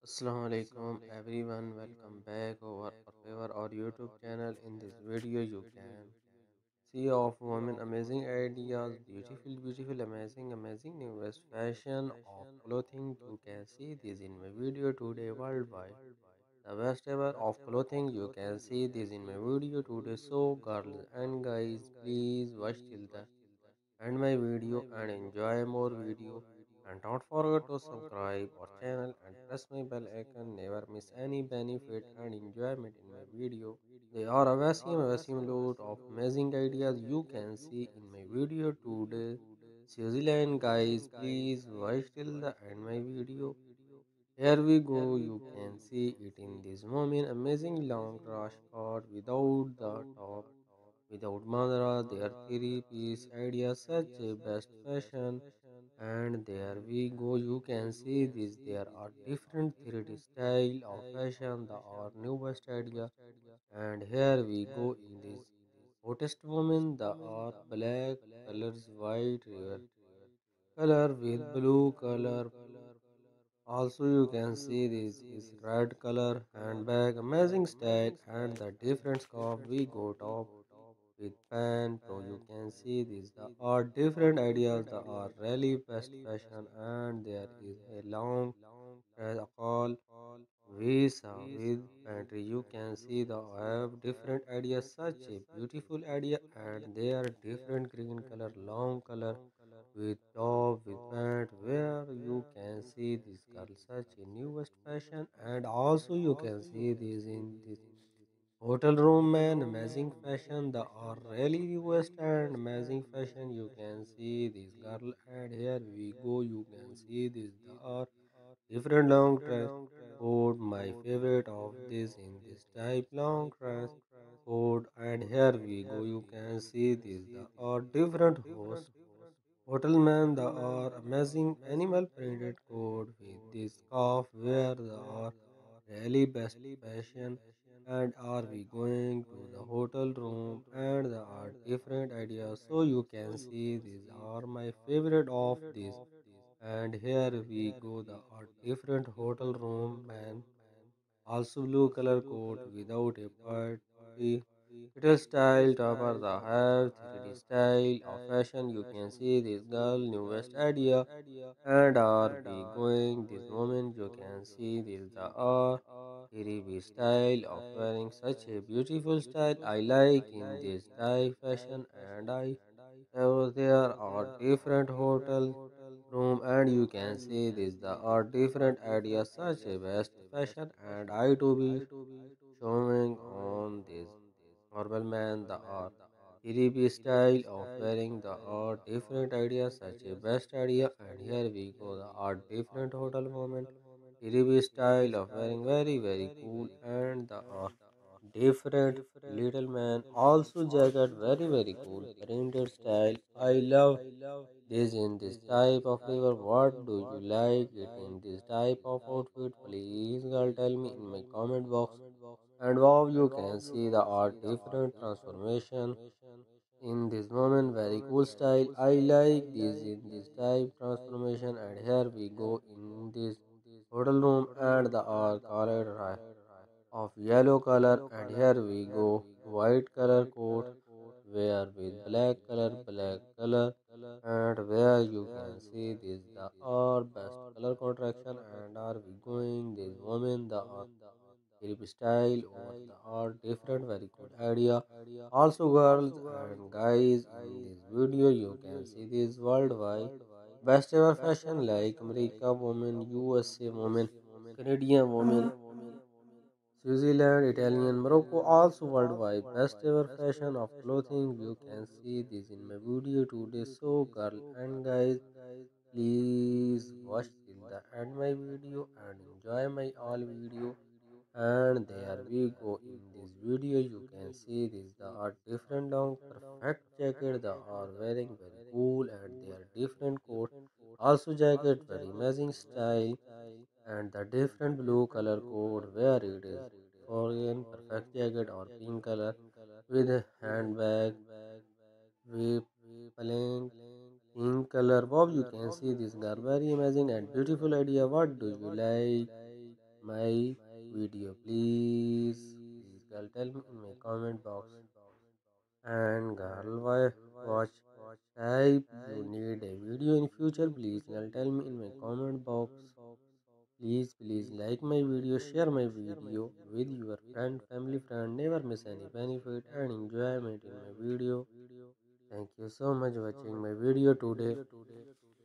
Assalamu alaikum everyone, welcome back over our YouTube channel. In this video you can see of women amazing ideas, beautiful, amazing newest fashion of clothing. You can see this in my video today worldwide. The best ever of clothing, you can see this in my video today. So girls and guys, please watch till the end my video and enjoy more video, and don't forget to subscribe our channel and press my bell icon. Never miss any benefit and enjoyment in my video. They are a load of amazing ideas you can see in my video today. Switzerland guys, please watch till the end my video. Here we go, you can see it in this moment. Amazing long rush cut without the top, without mandra, their three-piece idea, such a best fashion. And there we go, you can see this. There are different 3D style of fashion, the our newest idea. And here we go in this hottest woman, the are black colors, white river color with blue color. Also, you can see this is red color handbag, amazing style, and the different scarf we got top with pen pro. You can see these the are different ideas that are really best fashion, and there is a long call visa with pantry. You can see the have different ideas, such a beautiful idea, and they are different green color, long color with top with pant, where you can see this girl such a newest fashion, and also you can see this in this hotel room man, amazing fashion. The are really newest and amazing fashion. You can see this girl, and here we go. You can see this. The are different long dress code. My favorite of this in this type long dress code, and here we go. You can see this. The are different host. Hotel man, the are amazing animal printed code with this scarf where the are really best fashion, and are we going to the hotel room, and there are different ideas, so you can see these are my favorite of this. And here we go, the are different hotel room man, also blue color coat without a party. It is style topper the have 3D style of fashion. You can see this girl newest idea, and are we going this moment you can see this the are 3D style of wearing such a beautiful style. I like in this style fashion, and I have there are different hotel room, and you can see this the are different ideas such a best fashion, and I to be showing on this normal man the are 3D style of wearing the are different ideas such a best idea, and here we go the are different hotel moment 3D style of wearing very cool, and the are different little man also jacket very cool printed style. I love this in this type of river. What do you like it in this type of outfit? Please girl tell me in my comment box. And wow, you can see the art different transformation in this moment. Very cool style. I like this in this type transformation. And here we go in this hotel room, and the art colored of yellow color, and here we go white color coat where with black color, and where you can see this the our best color contraction, and are we going this woman the art style over the art different very good idea. Also girls and guys, in this video you can see this worldwide best ever fashion like America woman, USA woman, Canadian woman, Switzerland, Italian, Morocco, also worldwide. Best ever fashion of clothing. You can see this in my video today. So, girl and guys, please watch till the end my video and enjoy my all video. And there we go. In this video, you can see this. The are different long perfect jacket. They are wearing very cool, and they are different coat. Also jacket very amazing style, and the different blue color code where it is foreign perfect jacket or pink color with a handbag with plain pink color. Wow, you can see this girl very amazing and beautiful idea. What do you like my video. Please, girl, tell me in my comment box. And girl, watch type you need a video in future. Please, girl, tell me in my comment box. Please like my video, share my video with your friend, family, friend. Never miss any benefit and enjoyment in my video. Thank you so much watching my video today.